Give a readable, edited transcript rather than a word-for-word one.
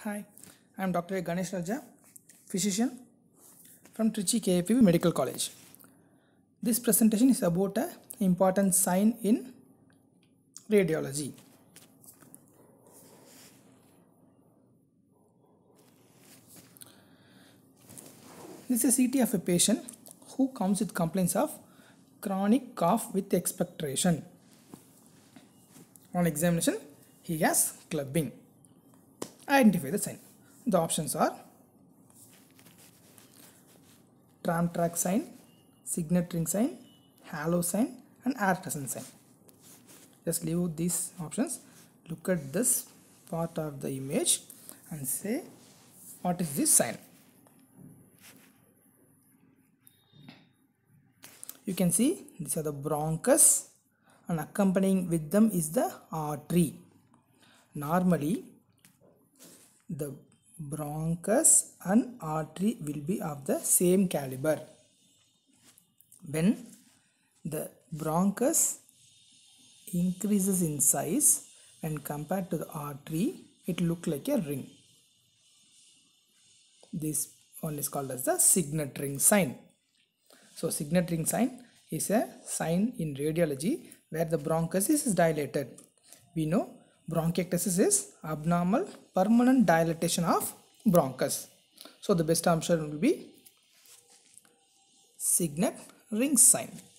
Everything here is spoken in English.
Hi, I am Dr. Ganesh Raja, physician from Trichy KFUB Medical College. This presentation is about an important sign in radiology. This is a CT of a patient who comes with complaints of chronic cough with expectoration. On examination, he has clubbing. Identify the sign. The options are tram track sign, signet ring sign, halo sign and Arterson sign. Just leave these options. Look at this part of the image and say what is this sign. You can see these are the bronchus and accompanying with them is the artery. Normally the bronchus and artery will be of the same caliber. When the bronchus increases in size when compared to the artery, it looks like a ring. This one is called as the signet ring sign. So signet ring sign is a sign in radiology where the bronchus is dilated. We know bronchiectasis is abnormal permanent dilatation of bronchus. So the best answer will be signet ring sign.